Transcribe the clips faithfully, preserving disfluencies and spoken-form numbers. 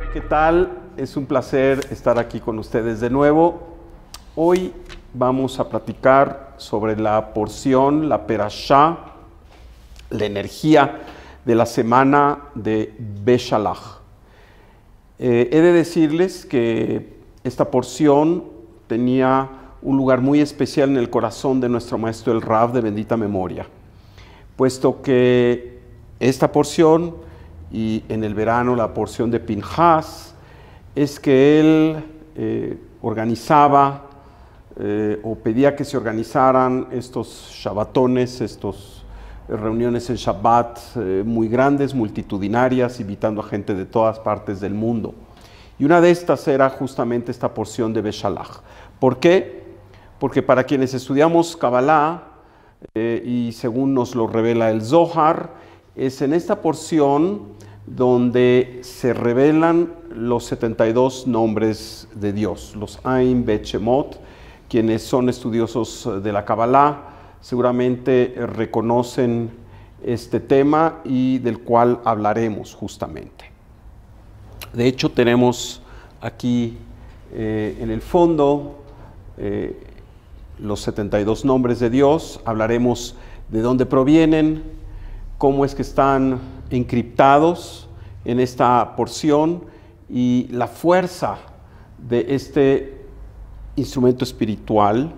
¿Qué tal? Es un placer estar aquí con ustedes de nuevo. Hoy vamos a platicar sobre la porción, la perashá, la energía de la semana de Beshalach. Eh, he de decirles que esta porción tenía un lugar muy especial en el corazón de nuestro maestro el Rav de bendita memoria, puesto que esta porción y en el verano la porción de Pinhas es que él eh, organizaba eh, o pedía que se organizaran estos shabbatones, estos reuniones en Shabbat eh, muy grandes, multitudinarias, invitando a gente de todas partes del mundo. Y una de estas era justamente esta porción de Beshalach. ¿Por qué? Porque para quienes estudiamos Kabbalah, eh, y según nos lo revela el Zohar, es en esta porción donde se revelan los setenta y dos nombres de Dios, los Ain Bet Shemot. Quienes son estudiosos de la Kabbalah seguramente reconocen este tema y del cual hablaremos justamente. De hecho, tenemos aquí eh, en el fondo eh, los setenta y dos nombres de Dios. Hablaremos de dónde provienen, cómo es que están encriptados en esta porción y la fuerza de este instrumento espiritual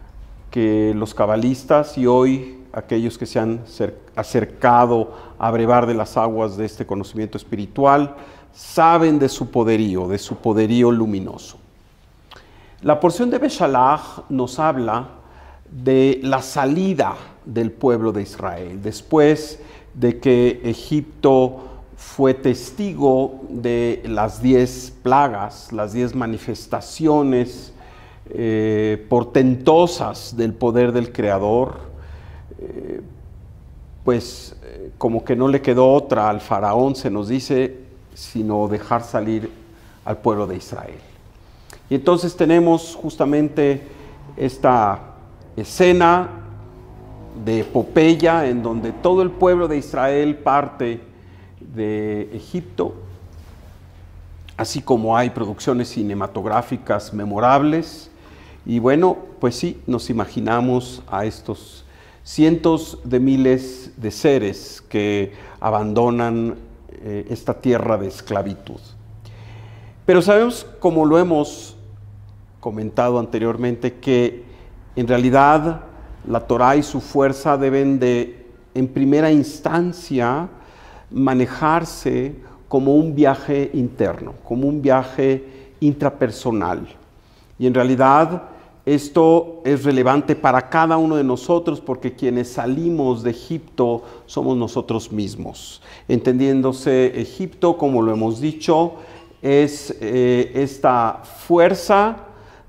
que los cabalistas y hoy aquellos que se han acercado a brevar de las aguas de este conocimiento espiritual saben de su poderío, de su poderío luminoso. La porción de Beshalach nos habla de la salida del pueblo de Israel después de que Egipto fue testigo de las diez plagas, las diez manifestaciones eh, portentosas del poder del Creador, eh, pues eh, como que no le quedó otra al faraón, se nos dice, sino dejar salir al pueblo de Israel. Y entonces tenemos justamente esta escena de epopeya en donde todo el pueblo de Israel parte de Egipto, así como hay producciones cinematográficas memorables. Y bueno, pues sí, nos imaginamos a estos cientos de miles de seres que abandonan eh, esta tierra de esclavitud. Pero sabemos, como lo hemos comentado anteriormente, que en realidad la Torá y su fuerza deben de, en primera instancia, manejarse como un viaje interno, como un viaje intrapersonal. Y en realidad esto es relevante para cada uno de nosotros porque quienes salimos de Egipto somos nosotros mismos. Entendiéndose Egipto, como lo hemos dicho, es eh, esta fuerza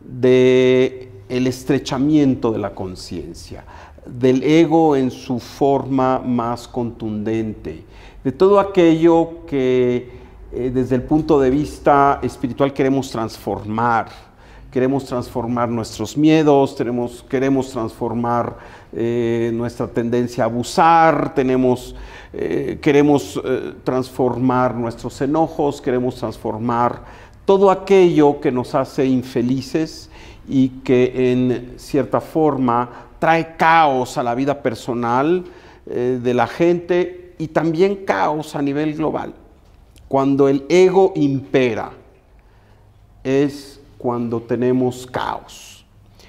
de el estrechamiento de la conciencia, del ego en su forma más contundente, de todo aquello que eh, desde el punto de vista espiritual queremos transformar. Queremos transformar nuestros miedos, tenemos, queremos transformar eh, nuestra tendencia a abusar, tenemos, eh, queremos eh, transformar nuestros enojos, queremos transformar todo aquello que nos hace infelices y que en cierta forma trae caos a la vida personal eh, de la gente y también caos a nivel global. Cuando el ego impera es cuando tenemos caos.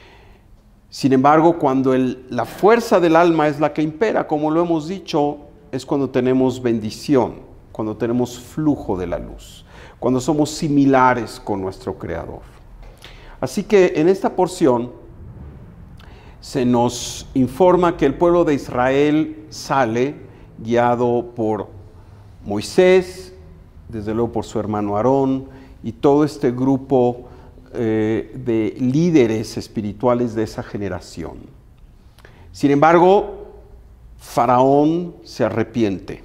Sin embargo, cuando el, la fuerza del alma es la que impera, como lo hemos dicho, es cuando tenemos bendición, cuando tenemos flujo de la luz, cuando somos similares con nuestro Creador. Así que en esta porción se nos informa que el pueblo de Israel sale guiado por Moisés, desde luego por su hermano Aarón y todo este grupo eh, de líderes espirituales de esa generación. Sin embargo, Faraón se arrepiente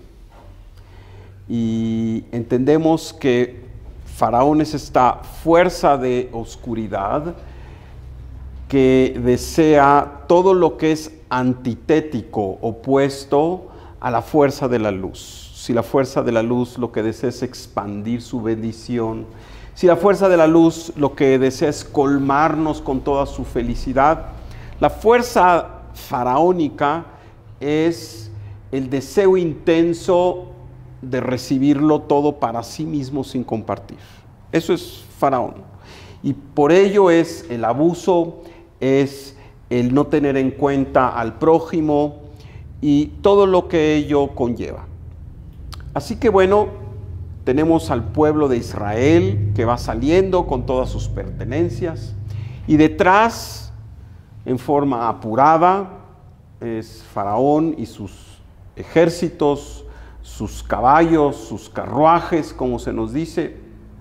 y entendemos que Faraón es esta fuerza de oscuridad que desea todo lo que es antitético, opuesto a la fuerza de la luz. si la fuerza de la luz lo que desea es expandir su bendición, si la fuerza de la luz lo que desea es colmarnos con toda su felicidad, la fuerza faraónica es el deseo intenso de recibirlo todo para sí mismo sin compartir. Eso es Faraón. Y por ello es el abuso, es el no tener en cuenta al prójimo y todo lo que ello conlleva. Así que bueno, tenemos al pueblo de Israel que va saliendo con todas sus pertenencias y detrás, en forma apurada, es Faraón y sus ejércitos, sus caballos, sus carruajes, como se nos dice.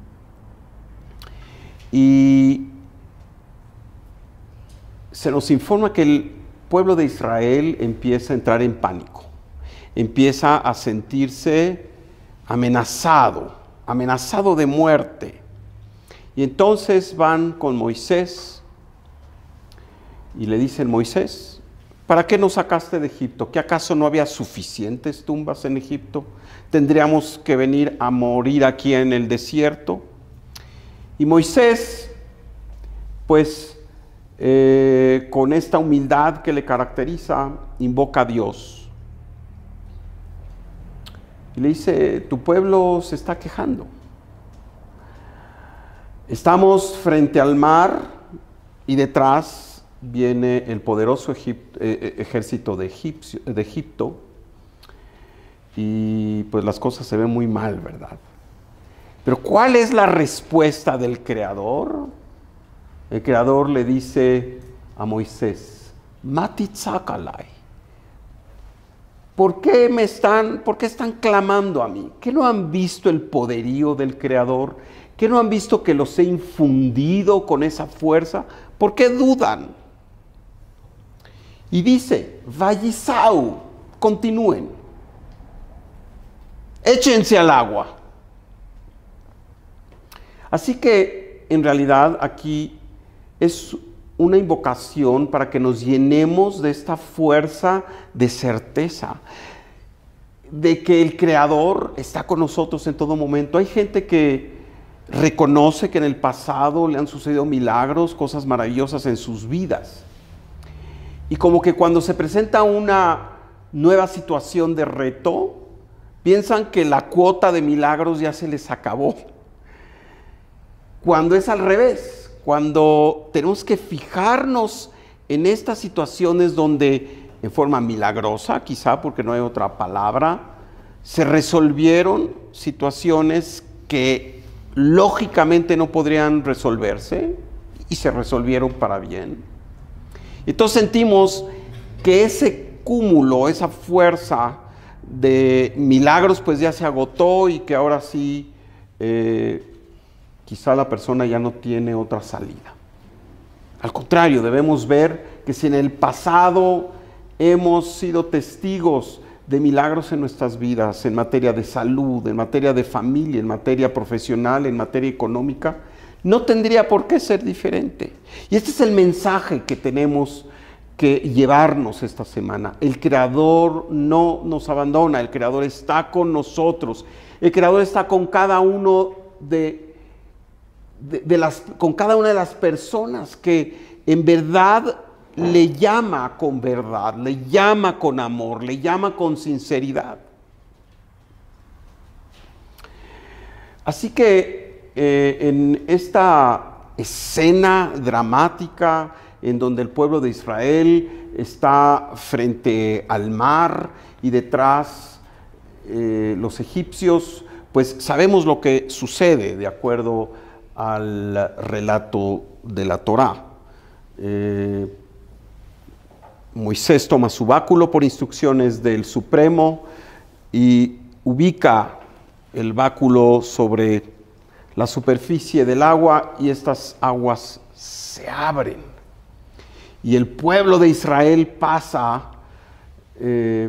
Y se nos informa que el pueblo de Israel empieza a entrar en pánico, empieza a sentirse amenazado, amenazado de muerte. Y entonces van con Moisés y le dicen: Moisés, ¿para qué nos sacaste de Egipto? ¿Que acaso no había suficientes tumbas en Egipto? ¿Tendríamos que venir a morir aquí en el desierto? Y Moisés, pues, eh, con esta humildad que le caracteriza, invoca a Dios. Y le dice: tu pueblo se está quejando. Estamos frente al mar y detrás viene el poderoso Egipto, eh, ejército de, Egipcio, de Egipto. Y pues las cosas se ven muy mal, ¿verdad? Pero ¿cuál es la respuesta del Creador? El Creador le dice a Moisés: Matitzakalai, ¿por qué me están, por qué están clamando a mí? ¿Qué no han visto el poderío del Creador? ¿Qué no han visto que los he infundido con esa fuerza? ¿Por qué dudan? Y dice: Vayisau, continúen, échense al agua. Así que en realidad aquí es una invocación para que nos llenemos de esta fuerza de certeza, de que el Creador está con nosotros en todo momento. Hay gente que reconoce que en el pasado le han sucedido milagros, cosas maravillosas en sus vidas. Y como que cuando se presenta una nueva situación de reto, piensan que la cuota de milagros ya se les acabó. Cuando es al revés, cuando tenemos que fijarnos en estas situaciones donde en forma milagrosa, quizá porque no hay otra palabra, se resolvieron situaciones que lógicamente no podrían resolverse y se resolvieron para bien. Entonces sentimos que ese cúmulo, esa fuerza de milagros pues ya se agotó y que ahora sí eh, quizá la persona ya no tiene otra salida. Al contrario, debemos ver que si en el pasado hemos sido testigos de milagros en nuestras vidas, en materia de salud, en materia de familia, en materia profesional, en materia económica, no tendría por qué ser diferente. Y este es el mensaje que tenemos que llevarnos esta semana. El Creador no nos abandona, el Creador está con nosotros, el Creador está con cada uno de De, de las, con cada una de las personas que en verdad le llama con verdad, le llama con amor, le llama con sinceridad. Así que eh, en esta escena dramática en donde el pueblo de Israel está frente al mar y detrás eh, los egipcios, pues sabemos lo que sucede de acuerdo al relato de la Torá. Eh, Moisés toma su báculo por instrucciones del Supremo y ubica el báculo sobre la superficie del agua y estas aguas se abren. Y el pueblo de Israel pasa eh,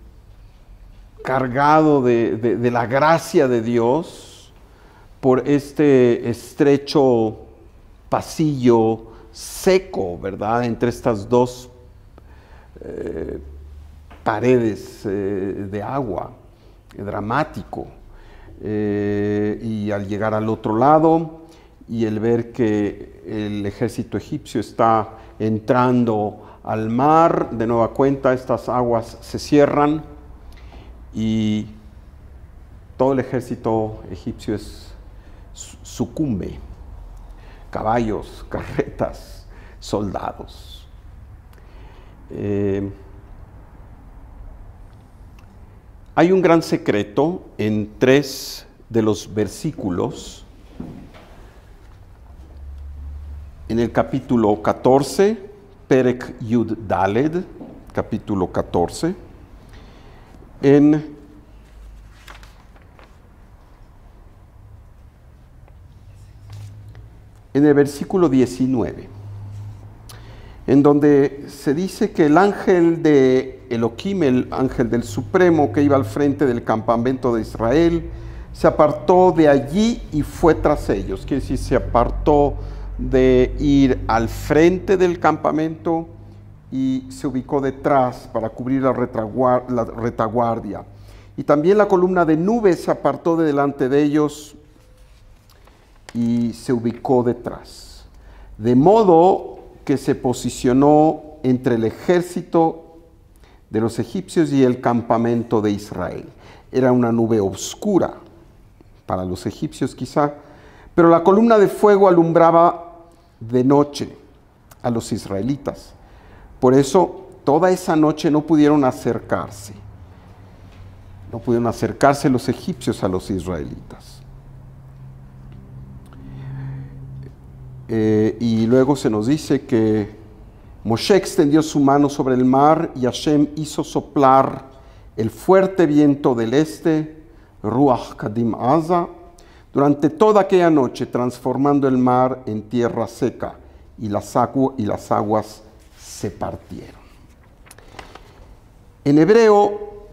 cargado de, de, de la gracia de Dios por este estrecho pasillo seco, ¿verdad? Entre estas dos eh, paredes eh, de agua. dramático. Eh, y al llegar al otro lado y el ver que el ejército egipcio está entrando al mar, de nueva cuenta estas aguas se cierran y todo el ejército egipcio es, sucumbe. Caballos, carretas, soldados. Eh, hay un gran secreto en tres de los versículos. En el capítulo catorce, Perek Yud Daled, capítulo catorce, en en el versículo diecinueve, en donde se dice que el ángel de Elohim, el ángel del Supremo que iba al frente del campamento de Israel, se apartó de allí y fue tras ellos. Quiere decir, se apartó de ir al frente del campamento y se ubicó detrás para cubrir la, retaguar la retaguardia. Y también la columna de nubes se apartó de delante de ellos y se ubicó detrás, de modo que se posicionó entre el ejército de los egipcios y el campamento de Israel. Era una nube oscura para los egipcios quizá, pero la columna de fuego alumbraba de noche a los israelitas. Por eso toda esa noche no pudieron acercarse, no pudieron acercarse los egipcios a los israelitas. Eh, y luego se nos dice que Moshe extendió su mano sobre el mar y Hashem hizo soplar el fuerte viento del este, Ruach Kadim Aza, durante toda aquella noche, transformando el mar en tierra seca, y las, agu y las aguas se partieron. En hebreo,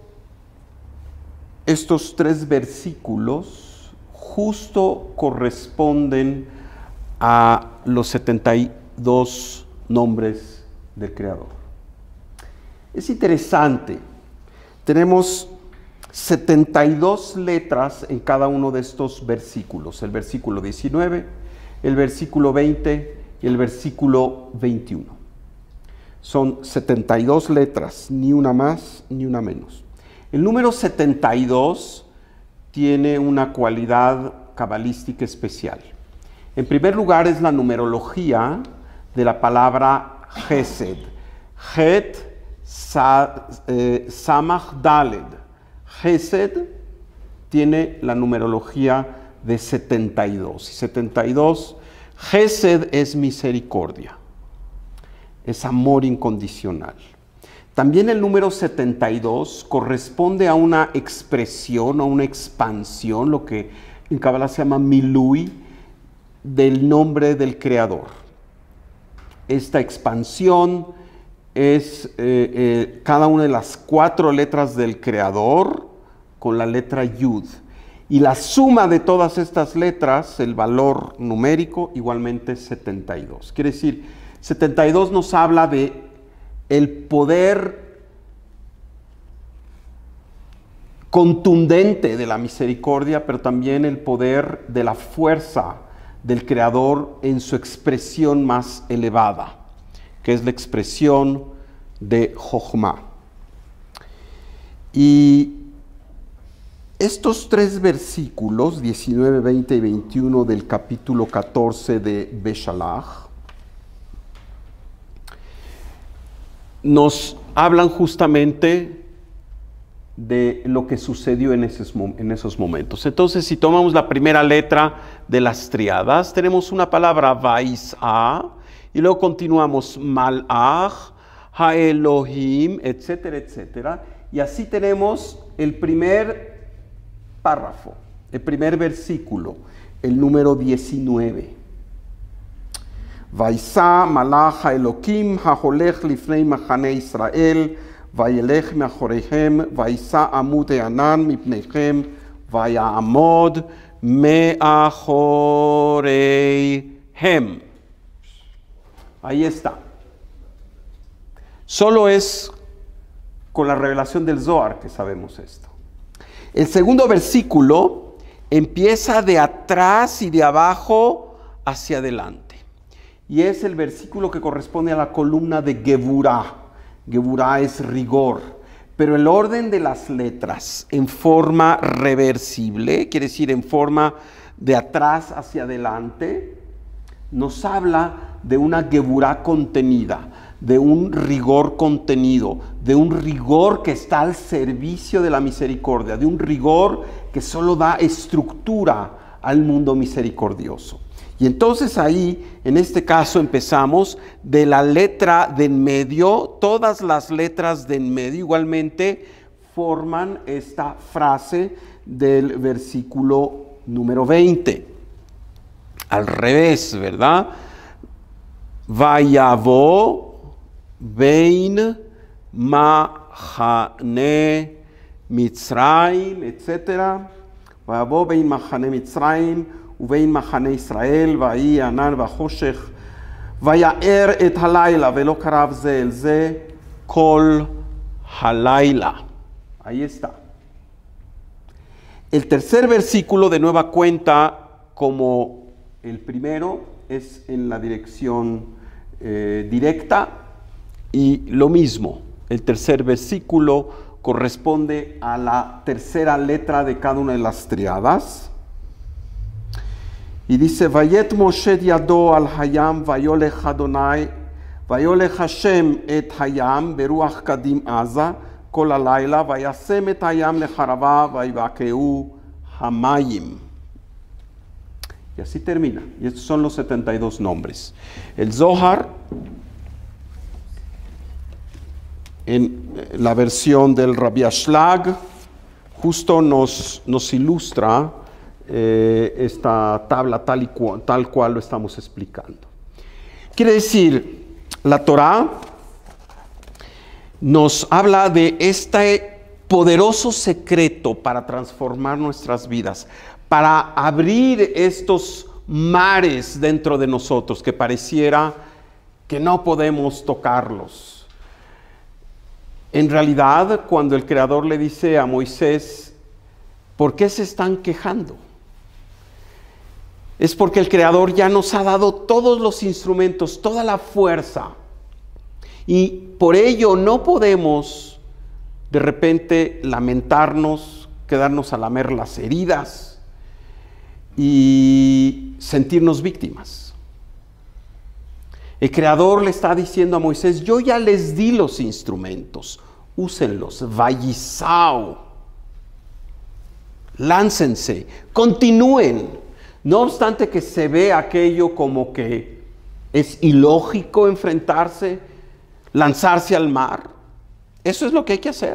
estos tres versículos justo corresponden a los setenta y dos nombres del Creador. Es interesante, tenemos setenta y dos letras en cada uno de estos versículos, el versículo diecinueve, el versículo veinte y el versículo veintiuno. Son setenta y dos letras, ni una más ni una menos. El número setenta y dos tiene una cualidad cabalística especial. En primer lugar es la numerología de la palabra Gesed. Het sa, eh, Samach Daled. Gesed tiene la numerología de setenta y dos. Y setenta y dos, Gesed es misericordia, es amor incondicional. También el número setenta y dos corresponde a una expresión, a una expansión, lo que en Kabbalah se llama Milui, del nombre del Creador. Esta expansión es eh, eh, cada una de las cuatro letras del Creador con la letra Yud. Y la suma de todas estas letras, el valor numérico, igualmente es setenta y dos. Quiere decir, setenta y dos nos habla de el poder contundente de la misericordia, pero también el poder de la fuerza del Creador en su expresión más elevada, que es la expresión de Jochma. Y estos tres versículos, diecinueve, veinte y veintiuno del capítulo catorce de Beshalach, nos hablan justamente de lo que sucedió en esos, en esos momentos. Entonces, si tomamos la primera letra de las triadas, tenemos una palabra Vais'a, y luego continuamos Malach, Haelohim, etcétera, etcétera. Y así tenemos el primer párrafo, el primer versículo, el número diecinueve. Vais'a Malach Haelohim, Haholech Lifnei Machane Israel, Vayelech meachoreihem, Vais'a amud e'anan mipneihem, Vaya'amod meachoreihem. Ahí está. Solo es con la revelación del Zohar que sabemos esto. El segundo versículo empieza de atrás y de abajo hacia adelante. Y es el versículo que corresponde a la columna de Geburah. Geburah es rigor. Pero el orden de las letras en forma reversible, quiere decir en forma de atrás hacia adelante, nos habla de una Geburah contenida, de un rigor contenido, de un rigor que está al servicio de la misericordia, de un rigor que solo da estructura al mundo misericordioso. Y entonces ahí, en este caso, empezamos de la letra de en medio. Todas las letras de en medio igualmente forman esta frase del versículo número veinte. Al revés, ¿verdad? Vayavo bein mahane Mitzrayim, etcétera. Vayavo bein mahane Mitzrayim ובין מחנה ישראל, ויהי ענן וחושך, ויער את הלילה, ולא קרב זה אל זה כל הלילה. Ahí está. El tercer versículo de nueva cuenta, como el primero, es en la dirección eh, directa, y lo mismo, el tercer versículo corresponde a la tercera letra de cada una de las triadas. Y dice, Vayet Moshe yado al hayam, vayolech Adonai, vayolech Hashem et hayam, beruach kadim aza, kol halayla, vayasem et hayam lecharava, vayvakeu hamayim. Y así termina. Y estos son los setenta y dos nombres. El Zohar, en la versión del Rabbi Ashlag, justo nos, nos ilustra Eh, esta tabla tal, y cual, tal cual lo estamos explicando. Quiere decir, la Torá nos habla de este poderoso secreto para transformar nuestras vidas, para abrir estos mares dentro de nosotros que pareciera que no podemos tocarlos. En realidad, cuando el Creador le dice a Moisés, ¿por qué se están quejando? Es porque el Creador ya nos ha dado todos los instrumentos, toda la fuerza. Y por ello no podemos de repente lamentarnos, quedarnos a lamer las heridas y sentirnos víctimas. El Creador le está diciendo a Moisés, yo ya les di los instrumentos, úsenlos, vayisao, láncense, continúen. No obstante que se ve aquello como que es ilógico enfrentarse, lanzarse al mar, eso es lo que hay que hacer.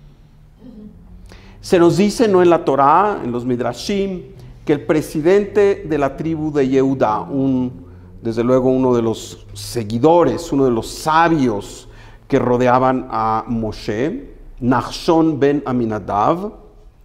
Se nos dice, no en la Torá, en los Midrashim, que el presidente de la tribu de Yehuda, un, desde luego uno de los seguidores, uno de los sabios que rodeaban a Moshe, Nachshon ben Aminadav,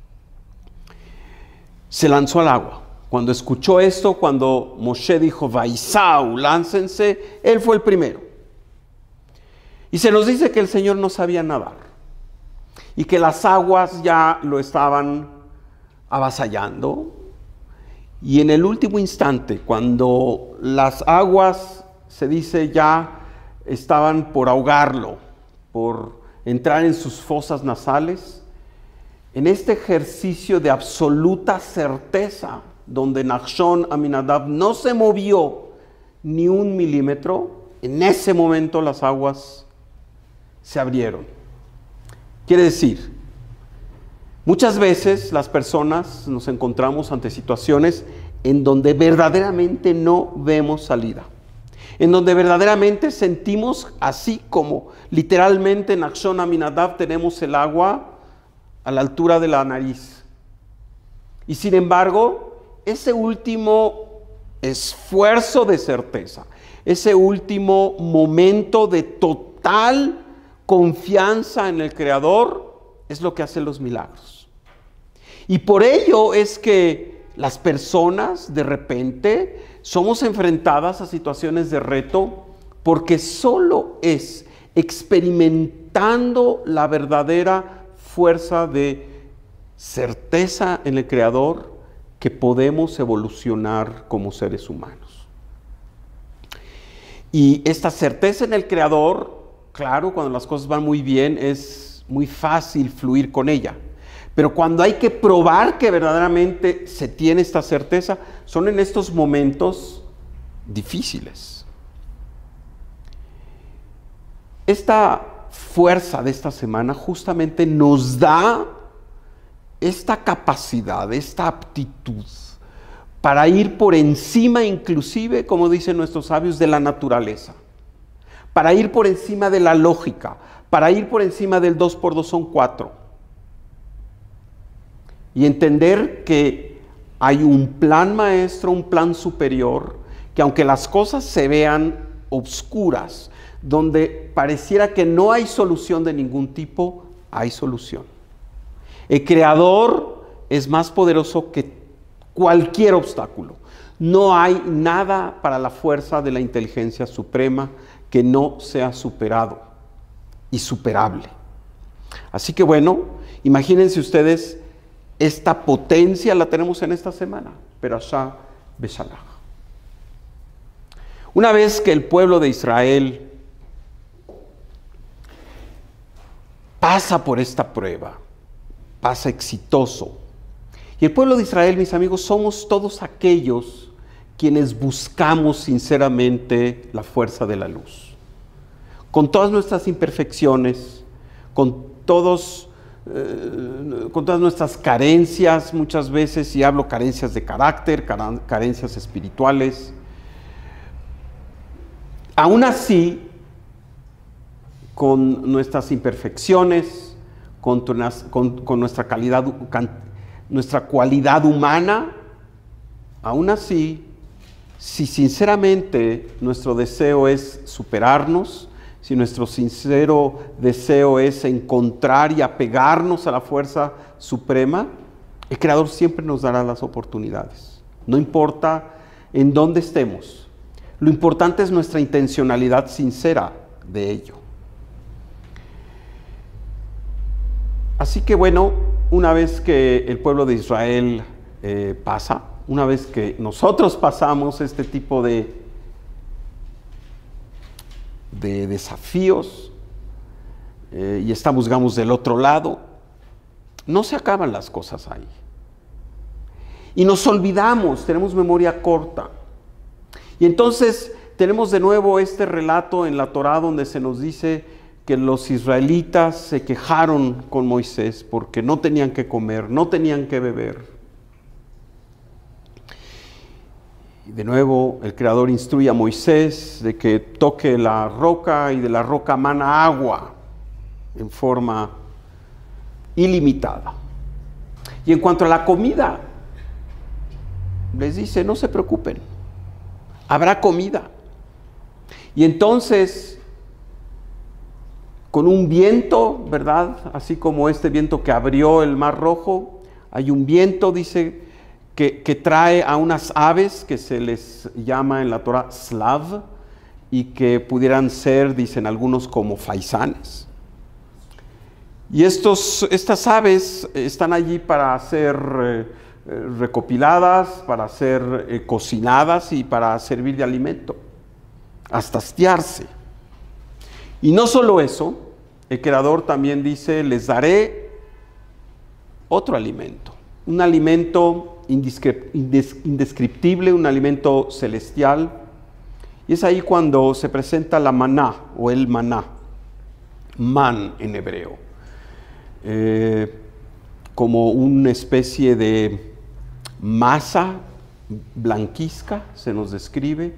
se lanzó al agua. Cuando escuchó esto, cuando Moshe dijo, Vaisau, láncense, él fue el primero. Y se nos dice que el Señor no sabía nadar y que las aguas ya lo estaban avasallando. Y en el último instante, cuando las aguas, se dice, ya estaban por ahogarlo, por entrar en sus fosas nasales, en este ejercicio de absoluta certeza, donde Nachshon Aminadab no se movió ni un milímetro, en ese momento las aguas se abrieron. Quiere decir, muchas veces las personas nos encontramos ante situaciones en donde verdaderamente no vemos salida, en donde verdaderamente sentimos, así como literalmente en Nachshon Aminadab tenemos el agua a la altura de la nariz. Y sin embargo, ese último esfuerzo de certeza, ese último momento de total confianza en el Creador, es lo que hace los milagros. Y por ello es que las personas de repente somos enfrentadas a situaciones de reto, porque solo es experimentando la verdadera fuerza de certeza en el Creador que podemos evolucionar como seres humanos. Y esta certeza en el Creador, claro, cuando las cosas van muy bien, es muy fácil fluir con ella. Pero cuando hay que probar que verdaderamente se tiene esta certeza, son en estos momentos difíciles. Esta fuerza de esta semana justamente nos da esta capacidad, esta aptitud para ir por encima inclusive, como dicen nuestros sabios, de la naturaleza, para ir por encima de la lógica, para ir por encima del dos por dos son cuatro y entender que hay un plan maestro, un plan superior, que aunque las cosas se vean obscuras, donde pareciera que no hay solución de ningún tipo, hay solución. El Creador es más poderoso que cualquier obstáculo. No hay nada para la fuerza de la inteligencia suprema que no sea superado y superable. Así que bueno, imagínense ustedes, esta potencia la tenemos en esta semana, Perashá Beshalach. Una vez que el pueblo de Israel pasa por esta prueba, pasa exitoso. Y el pueblo de Israel, mis amigos, somos todos aquellos quienes buscamos sinceramente la fuerza de la luz. Con todas nuestras imperfecciones, con, todos, eh, con todas nuestras carencias, muchas veces, y hablo carencias de carácter, carencias espirituales, aún así, con nuestras imperfecciones, con, con, con nuestra calidad, nuestra cualidad humana, aún así, si sinceramente nuestro deseo es superarnos, si nuestro sincero deseo es encontrar y apegarnos a la fuerza suprema, el Creador siempre nos dará las oportunidades. No importa en dónde estemos, lo importante es nuestra intencionalidad sincera de ello. Así que bueno, una vez que el pueblo de Israel eh, pasa, una vez que nosotros pasamos este tipo de, de desafíos eh, y estamos, digamos, del otro lado, no se acaban las cosas ahí. Y nos olvidamos, tenemos memoria corta. Y entonces tenemos de nuevo este relato en la Torá donde se nos dice que los israelitas se quejaron con Moisés porque no tenían que comer, no tenían que beber. Y de nuevo el Creador instruye a Moisés de que toque la roca y de la roca mana agua en forma ilimitada. Y en cuanto a la comida, les dice, no se preocupen, habrá comida. Y entonces, con un viento, ¿verdad? Así como este viento que abrió el Mar Rojo, hay un viento, dice, que, que trae a unas aves que se les llama en la Torah slav y que pudieran ser, dicen algunos, como faisanes. Y estos, estas aves están allí para ser eh, recopiladas, para ser eh, cocinadas y para servir de alimento, hasta hastiarse. Y no solo eso, el Creador también dice, les daré otro alimento, un alimento indescriptible, un alimento celestial. Y es ahí cuando se presenta la maná o el maná, man en hebreo, eh, como una especie de masa blanquizca, se nos describe,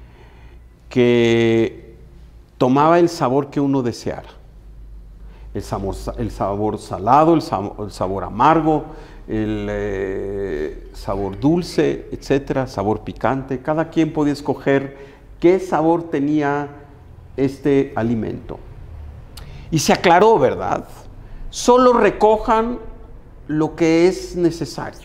que tomaba el sabor que uno deseara. El sabor, el sabor salado, el sabor, el sabor amargo, el eh, sabor dulce, etcétera, sabor picante. Cada quien podía escoger qué sabor tenía este alimento. Y se aclaró, ¿verdad? Solo recojan lo que es necesario.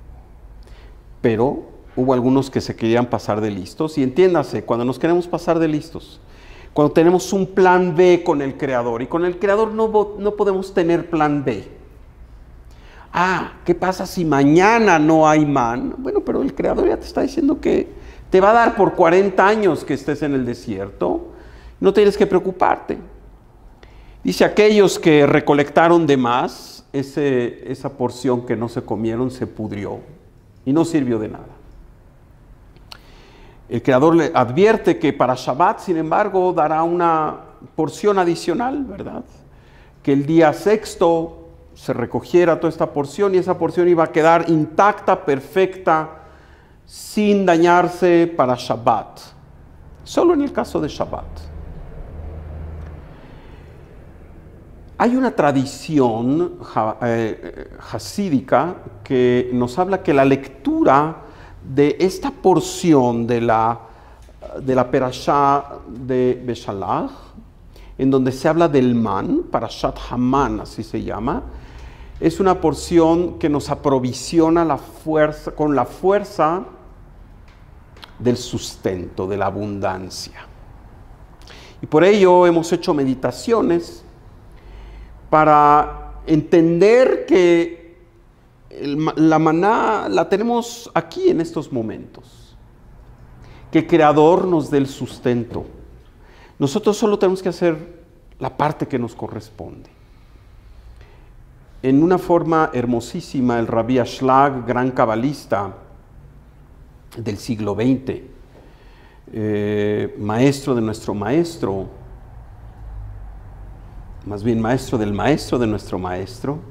Pero hubo algunos que se querían pasar de listos. Y entiéndase, cuando nos queremos pasar de listos, cuando tenemos un plan B con el Creador, y con el Creador no, no podemos tener plan B. Ah, ¿qué pasa si mañana no hay man? Bueno, pero el Creador ya te está diciendo que te va a dar por cuarenta años que estés en el desierto. No tienes que preocuparte. Dice, aquellos que recolectaron de más, ese, esa porción que no se comieron se pudrió y no sirvió de nada. El Creador le advierte que para Shabbat, sin embargo, dará una porción adicional, ¿verdad? Que el día sexto se recogiera toda esta porción y esa porción iba a quedar intacta, perfecta, sin dañarse para Shabbat. Solo en el caso de Shabbat. Hay una tradición hasídica que nos habla que la lectura de esta porción de la, de la Perashá de Beshalach, en donde se habla del man, Parashat Haman, así se llama, es una porción que nos aprovisiona la fuerza, con la fuerza del sustento, de la abundancia. Y por ello hemos hecho meditaciones para entender que el, la maná la tenemos aquí en estos momentos. Que el Creador nos dé el sustento. Nosotros solo tenemos que hacer la parte que nos corresponde. En una forma hermosísima, el Rabbi Ashlag, gran cabalista del siglo veinte, eh, maestro de nuestro maestro, más bien maestro del maestro de nuestro maestro,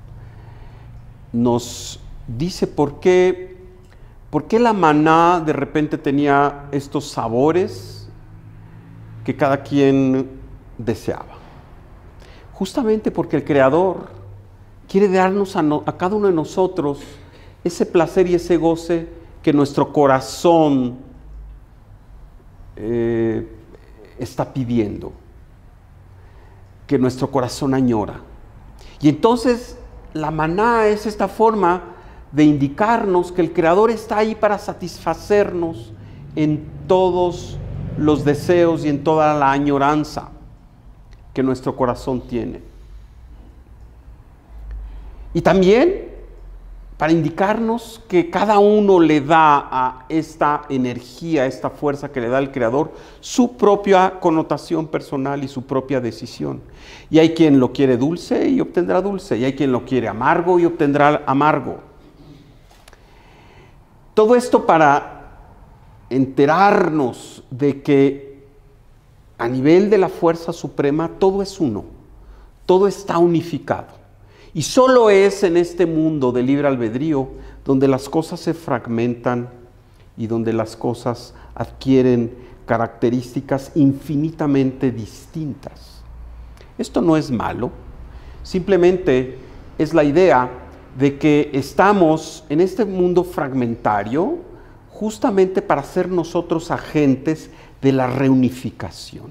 nos dice por qué, por qué la maná de repente tenía estos sabores que cada quien deseaba. Justamente porque el Creador quiere darnos a, no, a cada uno de nosotros ese placer y ese goce que nuestro corazón eh, está pidiendo, que nuestro corazón añora. Y entonces la maná es esta forma de indicarnos que el Creador está ahí para satisfacernos en todos los deseos y en toda la añoranza que nuestro corazón tiene. Y también para indicarnos que cada uno le da a esta energía, a esta fuerza que le da el Creador, su propia connotación personal y su propia decisión. Y hay quien lo quiere dulce y obtendrá dulce, y hay quien lo quiere amargo y obtendrá amargo. Todo esto para enterarnos de que a nivel de la fuerza suprema todo es uno, todo está unificado. Y solo es en este mundo de libre albedrío donde las cosas se fragmentan y donde las cosas adquieren características infinitamente distintas. Esto no es malo, simplemente es la idea de que estamos en este mundo fragmentario justamente para ser nosotros agentes de la reunificación.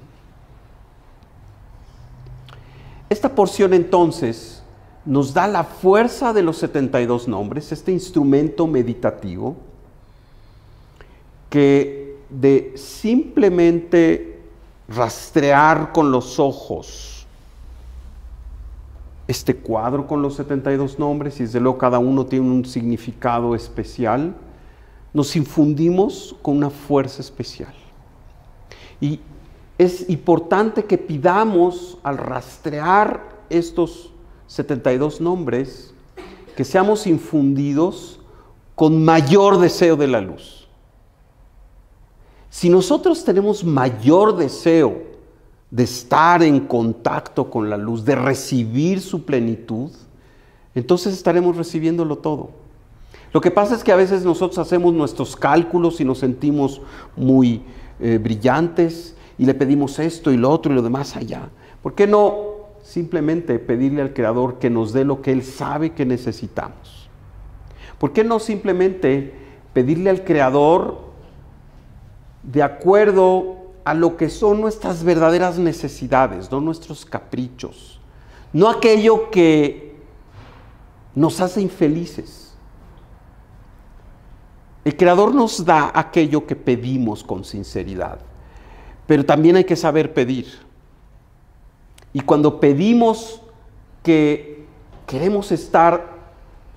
Esta porción entonces nos da la fuerza de los setenta y dos nombres, este instrumento meditativo que de simplemente rastrear con los ojos este cuadro con los setenta y dos nombres, y desde luego cada uno tiene un significado especial, nos infundimos con una fuerza especial. Y es importante que pidamos al rastrear estos setenta y dos nombres, que seamos infundidos con mayor deseo de la luz. Si nosotros tenemos mayor deseo de estar en contacto con la luz, de recibir su plenitud, entonces estaremos recibiéndolo todo. Lo que pasa es que a veces nosotros hacemos nuestros cálculos y nos sentimos muy eh, brillantes y le pedimos esto y lo otro y lo demás allá. ¿Por qué no simplemente pedirle al Creador que nos dé lo que Él sabe que necesitamos? ¿Por qué no simplemente pedirle al Creador de acuerdo a lo que son nuestras verdaderas necesidades, no nuestros caprichos, no aquello que nos hace infelices? El Creador nos da aquello que pedimos con sinceridad, pero también hay que saber pedir. Y cuando pedimos que queremos estar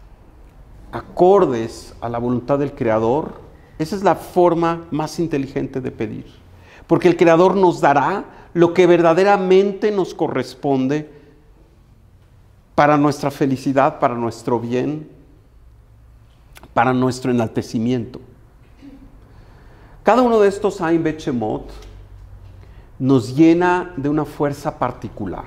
acordes a la voluntad del Creador, esa es la forma más inteligente de pedir. Porque el Creador nos dará lo que verdaderamente nos corresponde para nuestra felicidad, para nuestro bien, para nuestro enaltecimiento. Cada uno de estos Ain Bet Shemot nos llena de una fuerza particular,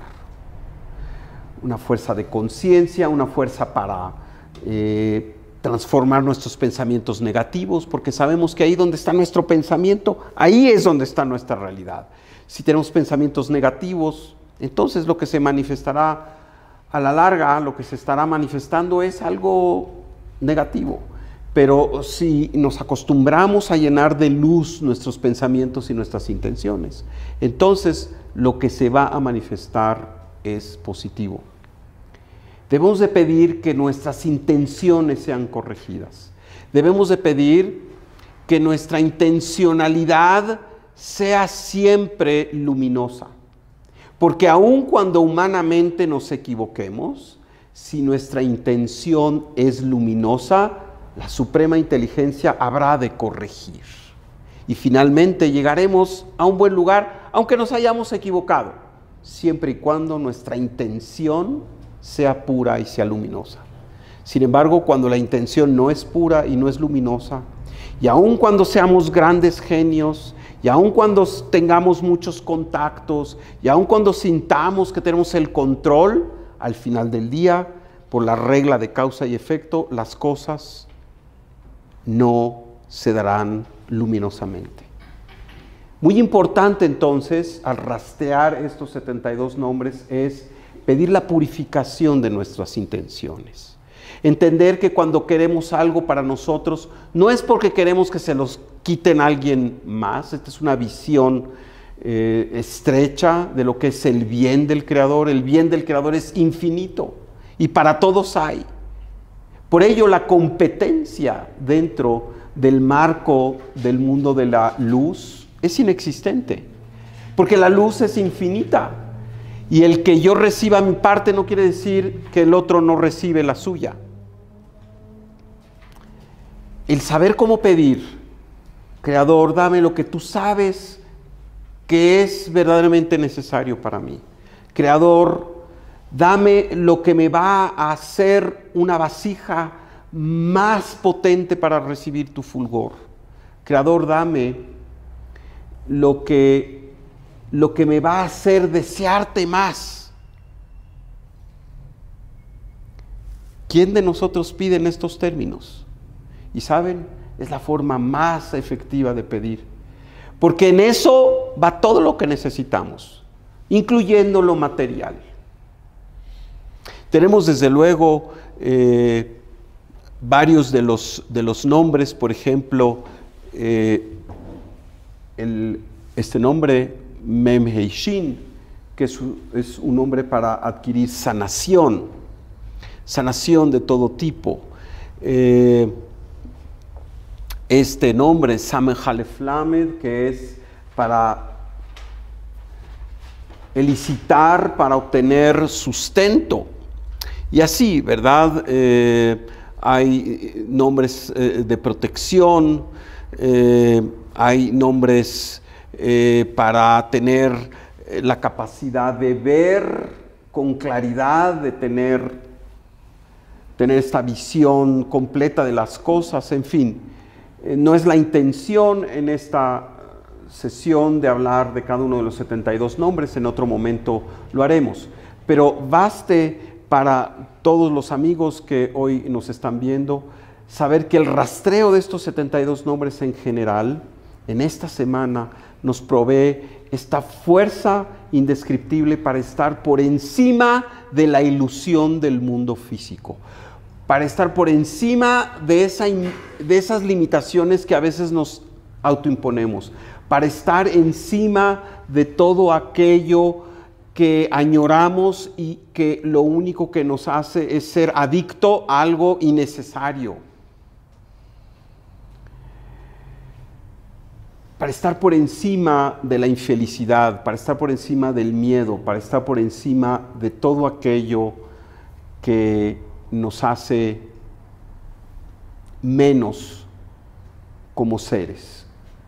una fuerza de conciencia, una fuerza para eh, transformar nuestros pensamientos negativos, porque sabemos que ahí donde está nuestro pensamiento, ahí es donde está nuestra realidad. Si tenemos pensamientos negativos, entonces lo que se manifestará a la larga, lo que se estará manifestando es algo negativo. Pero si nos acostumbramos a llenar de luz nuestros pensamientos y nuestras intenciones, entonces lo que se va a manifestar es positivo. Debemos de pedir que nuestras intenciones sean corregidas. Debemos de pedir que nuestra intencionalidad sea siempre luminosa. Porque aun cuando humanamente nos equivoquemos, si nuestra intención es luminosa, la suprema inteligencia habrá de corregir. Y finalmente llegaremos a un buen lugar, aunque nos hayamos equivocado, siempre y cuando nuestra intención sea pura y sea luminosa. Sin embargo, cuando la intención no es pura y no es luminosa, y aun cuando seamos grandes genios, y aun cuando tengamos muchos contactos, y aun cuando sintamos que tenemos el control, al final del día, por la regla de causa y efecto, las cosas no se darán luminosamente. Muy importante entonces, al rastrear estos setenta y dos nombres, es pedir la purificación de nuestras intenciones. Entender que cuando queremos algo para nosotros, no es porque queremos que se los quiten a alguien más. Esta es una visión eh, estrecha de lo que es el bien del Creador. El bien del Creador es infinito y para todos hay. Por ello, la competencia dentro del marco del mundo de la luz es inexistente, porque la luz es infinita. Y el que yo reciba mi parte no quiere decir que el otro no recibe la suya. El saber cómo pedir, Creador, dame lo que tú sabes que es verdaderamente necesario para mí. Creador, dame lo que me va a hacer una vasija más potente para recibir tu fulgor. Creador, dame lo que lo que me va a hacer desearte más. ¿Quién de nosotros pide en estos términos? Y saben, es la forma más efectiva de pedir, porque en eso va todo lo que necesitamos, incluyendo lo material. Tenemos desde luego eh, varios de los, de los nombres, por ejemplo, eh, el, este nombre Mem Hei Shin, que es, es un nombre para adquirir sanación, sanación de todo tipo. Eh, este nombre, Samen Halef Lamed, que es para elicitar, para obtener sustento. Y así, ¿verdad? Eh, hay nombres eh, de protección, eh, hay nombres Eh, para tener eh, la capacidad de ver con claridad, de tener, tener esta visión completa de las cosas, en fin. Eh, no es la intención en esta sesión de hablar de cada uno de los setenta y dos nombres, en otro momento lo haremos. Pero baste para todos los amigos que hoy nos están viendo saber que el rastreo de estos setenta y dos nombres en general, en esta semana, nos provee esta fuerza indescriptible para estar por encima de la ilusión del mundo físico, para estar por encima de, esa, de esas limitaciones que a veces nos autoimponemos, para estar encima de todo aquello que añoramos y que lo único que nos hace es ser adicto a algo innecesario. Para estar por encima de la infelicidad, para estar por encima del miedo, para estar por encima de todo aquello que nos hace menos como seres.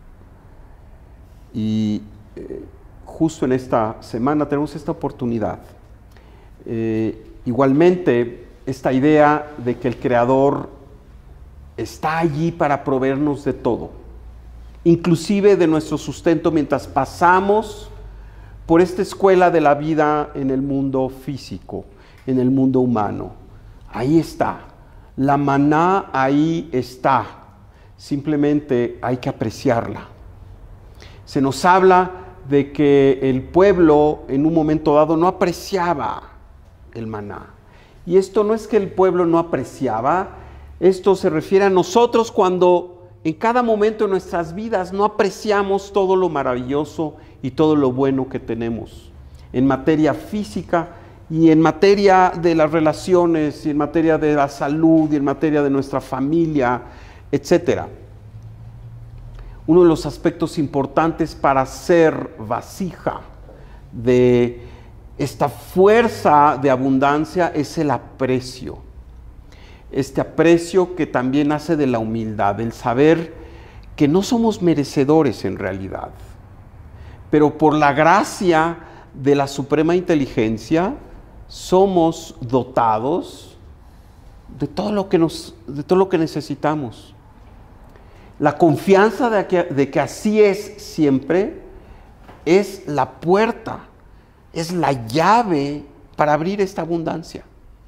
Y eh, justo en esta semana tenemos esta oportunidad. Eh, igualmente, esta idea de que el Creador está allí para proveernos de todo, inclusive de nuestro sustento mientras pasamos por esta escuela de la vida en el mundo físico, en el mundo humano. Ahí está, la maná ahí está, simplemente hay que apreciarla. Se nos habla de que el pueblo en un momento dado no apreciaba el maná. Y esto no es que el pueblo no apreciaba, esto se refiere a nosotros cuando en cada momento de nuestras vidas no apreciamos todo lo maravilloso y todo lo bueno que tenemos en materia física y en materia de las relaciones y en materia de la salud y en materia de nuestra familia, etcétera. Uno de los aspectos importantes para ser vasija de esta fuerza de abundancia es el aprecio. Este aprecio que también nace de la humildad, el saber que no somos merecedores en realidad, pero por la gracia de la suprema inteligencia somos dotados de todo lo que nos, de todo lo que necesitamos. La confianza de que, de que así es siempre es la puerta, es la llave para abrir esta abundancia.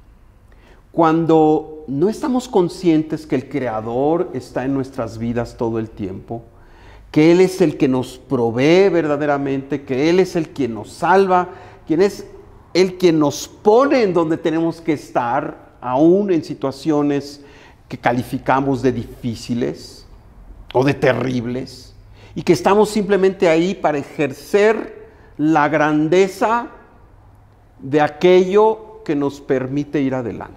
Cuando no estamos conscientes que el Creador está en nuestras vidas todo el tiempo, que Él es el que nos provee verdaderamente, que Él es el quien nos salva, quien es el quien nos pone en donde tenemos que estar, aún en situaciones que calificamos de difíciles o de terribles, y que estamos simplemente ahí para ejercer la grandeza de aquello que nos permite ir adelante.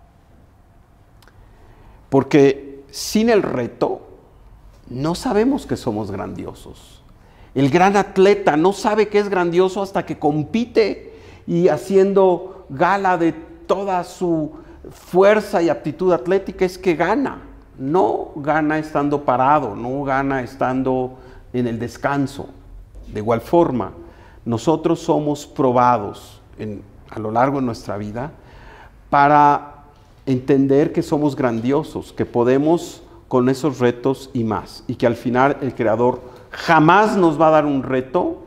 Porque sin el reto, no sabemos que somos grandiosos. El gran atleta no sabe que es grandioso hasta que compite y haciendo gala de toda su fuerza y aptitud atlética es que gana. No gana estando parado, no gana estando en el descanso. De igual forma, nosotros somos probados en, a lo largo de nuestra vida para entender que somos grandiosos, que podemos con esos retos y más, y que al final el Creador jamás nos va a dar un reto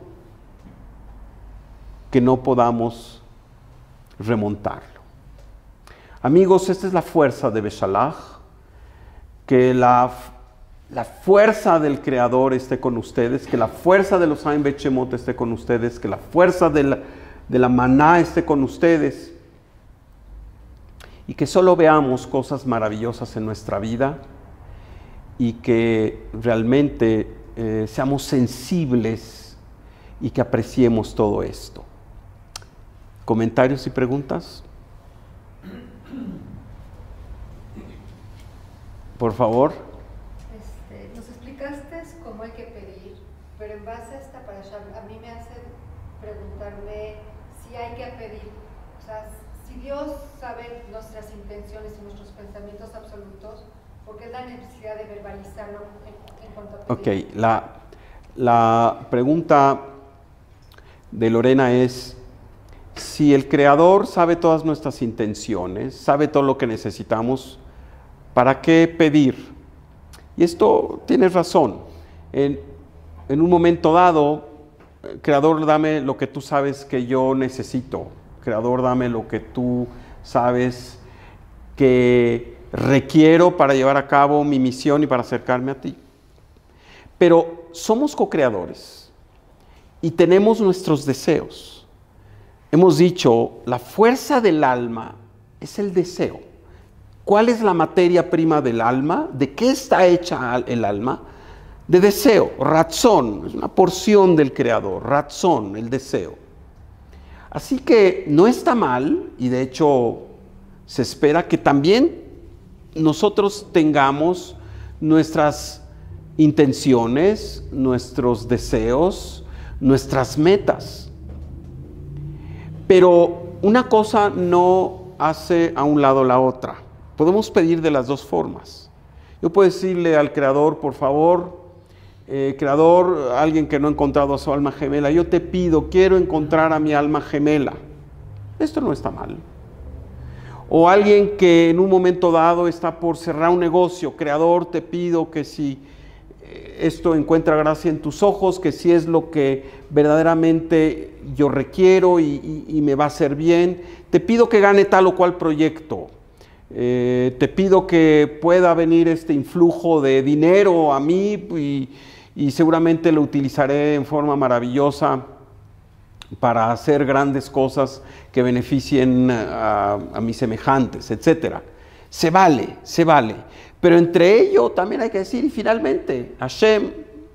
que no podamos remontarlo. Amigos, esta es la fuerza de Beshalach, que la, la fuerza del Creador esté con ustedes, que la fuerza de los Haim Bechemot esté con ustedes, que la fuerza de la, de la maná esté con ustedes, y que solo veamos cosas maravillosas en nuestra vida y que realmente eh, seamos sensibles y que apreciemos todo esto. ¿Comentarios y preguntas? Por favor. Este, nos explicaste cómo hay que pedir, pero en base a esta parasha, a mí me hace preguntarme si hay que pedir. O sea, si Dios sabe nuestras intenciones y nuestros pensamientos absolutos, ¿por qué es la necesidad de verbalizarlo en, en cuanto a pedir? Ok, la, la pregunta de Lorena es, si el Creador sabe todas nuestras intenciones, sabe todo lo que necesitamos, ¿para qué pedir? Y esto tienes razón. En, en un momento dado, Creador, dame lo que tú sabes que yo necesito. Creador, dame lo que tú sabes que requiero para llevar a cabo mi misión y para acercarme a ti. Pero somos co-creadores y tenemos nuestros deseos. Hemos dicho, la fuerza del alma es el deseo. ¿Cuál es la materia prima del alma? ¿De qué está hecha el alma? De deseo, razón, es una porción del Creador, razón, el deseo. Así que no está mal, y de hecho se espera que también nosotros tengamos nuestras intenciones, nuestros deseos, nuestras metas. Pero una cosa no hace a un lado la otra. Podemos pedir de las dos formas. Yo puedo decirle al Creador, por favor, eh, Creador, alguien que no ha encontrado a su alma gemela, yo te pido, quiero encontrar a mi alma gemela. Esto no está mal. O alguien que en un momento dado está por cerrar un negocio, Creador, te pido que si esto encuentra gracia en tus ojos, que si es lo que verdaderamente yo requiero y, y, y me va a hacer bien, te pido que gane tal o cual proyecto, eh, te pido que pueda venir este influjo de dinero a mí y, y seguramente lo utilizaré en forma maravillosa para hacer grandes cosas que beneficien a, a mis semejantes, etcétera. Se vale, se vale. Pero entre ello también hay que decir, y finalmente, Hashem,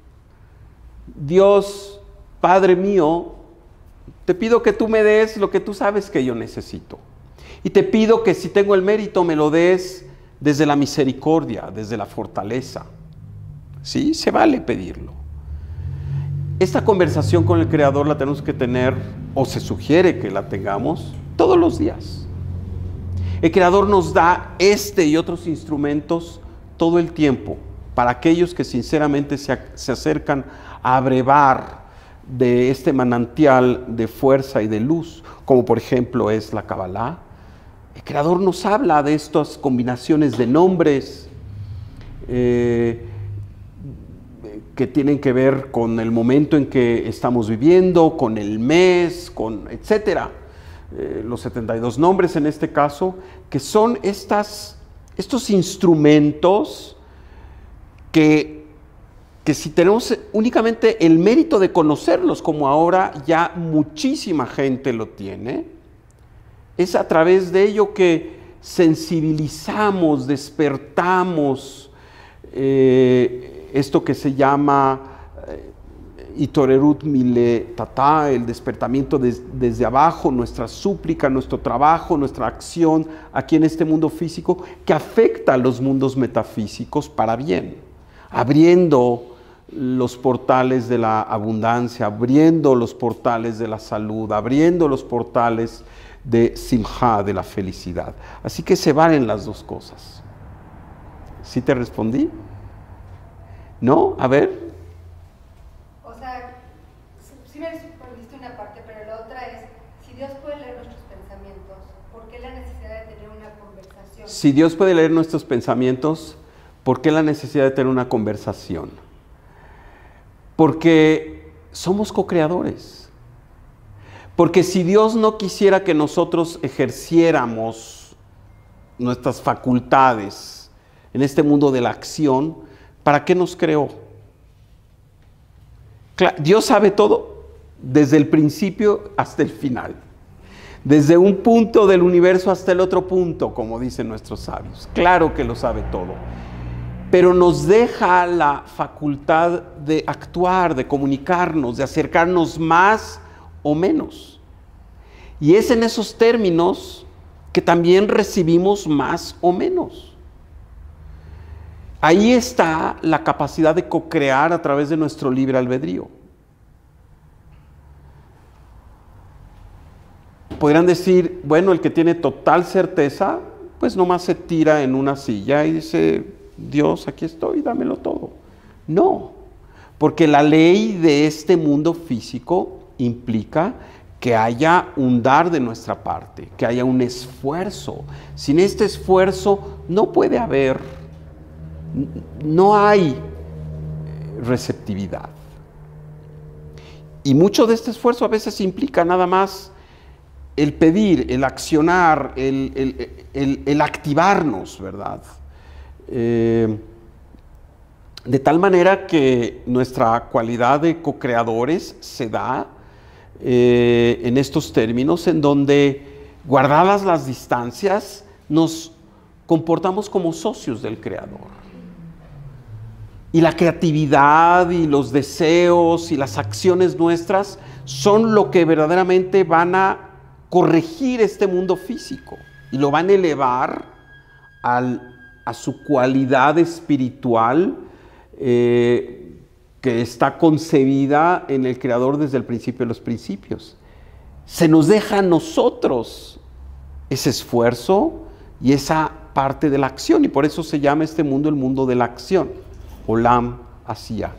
Dios, Padre mío, te pido que tú me des lo que tú sabes que yo necesito. Y te pido que si tengo el mérito me lo des desde la misericordia, desde la fortaleza. ¿Sí? Se vale pedirlo. Esta conversación con el Creador la tenemos que tener, o se sugiere que la tengamos, todos los días. El Creador nos da este y otros instrumentos todo el tiempo para aquellos que sinceramente se, se acercan a brevar de este manantial de fuerza y de luz, como por ejemplo es la Kabbalah. El Creador nos habla de estas combinaciones de nombres eh, que tienen que ver con el momento en que estamos viviendo, con el mes, con etcétera. Eh, los setenta y dos nombres en este caso, que son estas, estos instrumentos que, que si tenemos únicamente el mérito de conocerlos, como ahora ya muchísima gente lo tiene, es a través de ello que sensibilizamos, despertamos eh, esto que se llama eh, Itorerut Mile Tata, el despertamiento des, desde abajo, nuestra súplica, nuestro trabajo, nuestra acción aquí en este mundo físico que afecta a los mundos metafísicos para bien, abriendo los portales de la abundancia, abriendo los portales de la salud, abriendo los portales de Simha, de la felicidad. Así que se valen las dos cosas. ¿Sí te respondí? ¿No? A ver. O sea, sí me respondiste una parte, pero la otra es, si Dios puede leer nuestros pensamientos, ¿por qué la necesidad de tener una conversación? Si Dios puede leer nuestros pensamientos, ¿por qué la necesidad de tener una conversación? Porque somos co-creadores. Porque si Dios no quisiera que nosotros ejerciéramos nuestras facultades en este mundo de la acción, ¿para qué nos creó? Dios sabe todo desde el principio hasta el final. Desde un punto del universo hasta el otro punto, como dicen nuestros sabios. Claro que lo sabe todo. Pero nos deja la facultad de actuar, de comunicarnos, de acercarnos más o menos. Y es en esos términos que también recibimos más o menos. Ahí está la capacidad de co-crear a través de nuestro libre albedrío. Podrían decir, bueno, el que tiene total certeza, pues nomás se tira en una silla y dice, Dios, aquí estoy, dámelo todo. No, porque la ley de este mundo físico implica que haya un dar de nuestra parte, que haya un esfuerzo. Sin este esfuerzo no puede haber, no hay receptividad. Y mucho de este esfuerzo a veces implica nada más el pedir, el accionar, el, el, el, el activarnos, ¿verdad? Eh, de tal manera que nuestra cualidad de co-creadores se da eh, en estos términos en donde, guardadas las distancias, nos comportamos como socios del Creador. Y la creatividad y los deseos y las acciones nuestras son lo que verdaderamente van a corregir este mundo físico y lo van a elevar al, a su cualidad espiritual eh, que está concebida en el Creador desde el principio de los principios. Se nos deja a nosotros ese esfuerzo y esa parte de la acción, y por eso se llama este mundo el mundo de la acción, Olam Asiya.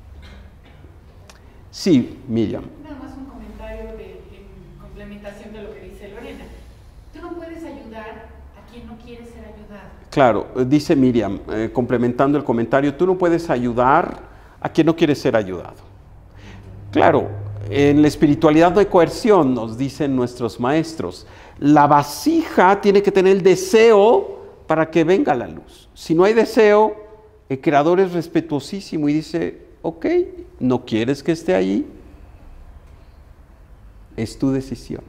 Sí, Miriam. Nada más un comentario de, en complementación de lo que dice Lorena. Tú no puedes ayudar a quien no quiere ser ayudado. Claro, dice Miriam, eh, complementando el comentario, tú no puedes ayudar a quien no quiere ser ayudado. Claro, en la espiritualidad no hay coerción, nos dicen nuestros maestros. La vasija tiene que tener el deseo para que venga la luz. Si no hay deseo, el creador es respetuosísimo y dice, ok, no quieres que esté ahí, es tu decisión.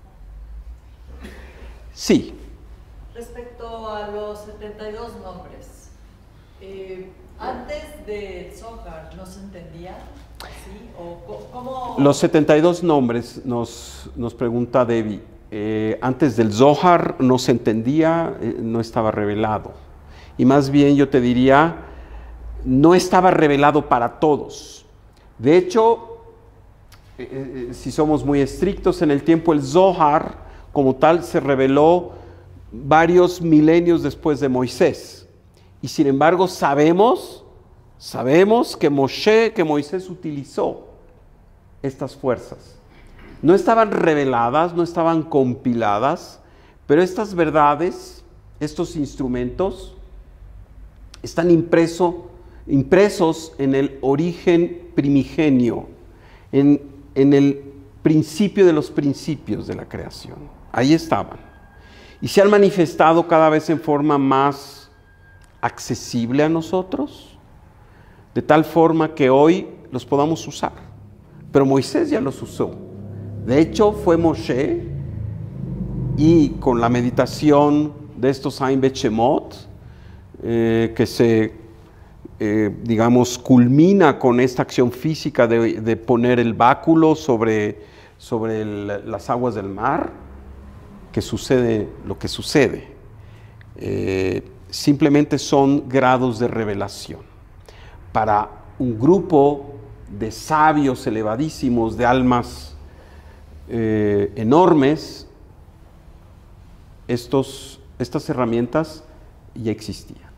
Sí. Respecto a los setenta y dos nombres, eh, antes del Zohar, ¿no se entendía así? ¿O cómo? Los setenta y dos nombres, nos, nos pregunta Debbie, eh, antes del Zohar no se entendía, eh, no estaba revelado. Y más bien yo te diría, no estaba revelado para todos. De hecho, eh, eh, si somos muy estrictos en el tiempo, el Zohar como tal se reveló varios milenios después de Moisés. Y sin embargo sabemos, sabemos que Moshe, que Moisés utilizó estas fuerzas. No estaban reveladas, no estaban compiladas, pero estas verdades, estos instrumentos, están impreso, impresos en el origen primigenio, en, en el principio de los principios de la creación. Ahí estaban. Y se han manifestado cada vez en forma más accesible a nosotros, de tal forma que hoy los podamos usar. Pero Moisés ya los usó. De hecho, fue Moshe, y con la meditación de estos Ain Bet Shemot, eh, que se, eh, digamos, culmina con esta acción física de, de poner el báculo sobre, sobre el, las aguas del mar, que sucede lo que sucede. Eh, simplemente son grados de revelación. Para un grupo de sabios elevadísimos, de almas eh, enormes, estos, estas herramientas ya existían.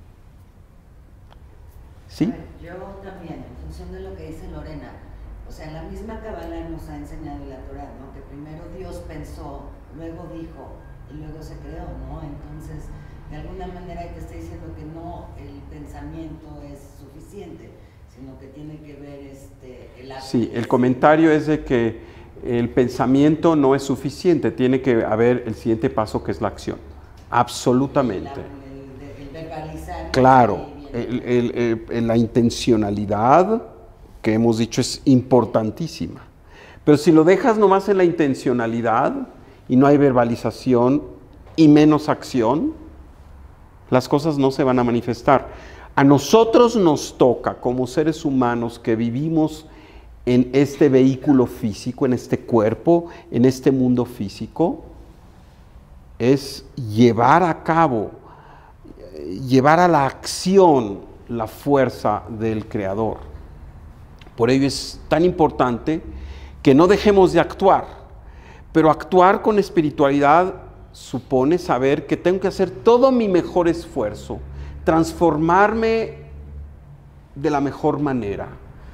¿Sí? Yo también, en función de lo que dice Lorena, o sea, la misma Kabbalah nos ha enseñado la Torah, ¿no? Que primero Dios pensó, luego dijo y luego se creó, ¿no? Entonces, de alguna manera te está diciendo que no el pensamiento es suficiente, sino que tiene que ver este, el acto. Sí, el comentario es de que el pensamiento no es suficiente, tiene que haber el siguiente paso, que es la acción. Absolutamente. La, el, el verbalizar. Claro, el, el, el, la intencionalidad que hemos dicho es importantísima. Pero si lo dejas nomás en la intencionalidad y no hay verbalización y menos acción, las cosas no se van a manifestar. A nosotros nos toca, como seres humanos que vivimos en este vehículo físico, en este cuerpo, en este mundo físico, es llevar a cabo, llevar a la acción la fuerza del Creador. Por ello es tan importante que no dejemos de actuar, pero actuar con espiritualidad supone saber que tengo que hacer todo mi mejor esfuerzo, transformarme de la mejor manera,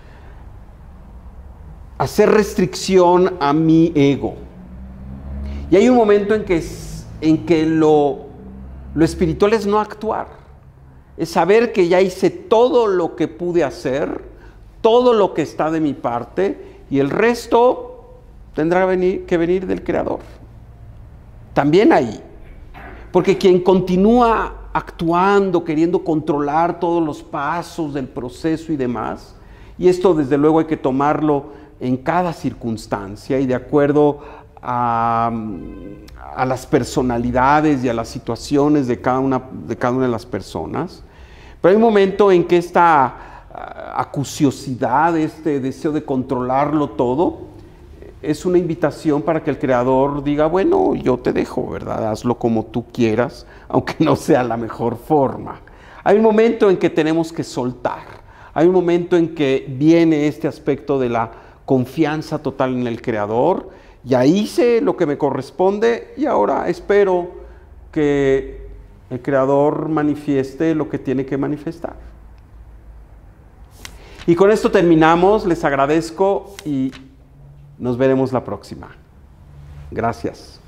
hacer restricción a mi ego. Y hay un momento en que, en que lo, lo espiritual es no actuar, es saber que ya hice todo lo que pude hacer, todo lo que está de mi parte, y el resto tendrá venir, que venir del Creador. También ahí, porque quien continúa actuando, queriendo controlar todos los pasos del proceso y demás, y esto desde luego hay que tomarlo en cada circunstancia y de acuerdo a, a las personalidades y a las situaciones de cada, una, de cada una de las personas, pero hay un momento en que esta acuciosidad, este deseo de controlarlo todo, es una invitación para que el Creador diga, bueno, yo te dejo, ¿verdad? Hazlo como tú quieras, aunque no sea la mejor forma. Hay un momento en que tenemos que soltar, hay un momento en que viene este aspecto de la confianza total en el Creador. Ya hice lo que me corresponde y ahora espero que el Creador manifieste lo que tiene que manifestar. Y con esto terminamos, les agradezco y nos veremos la próxima. Gracias.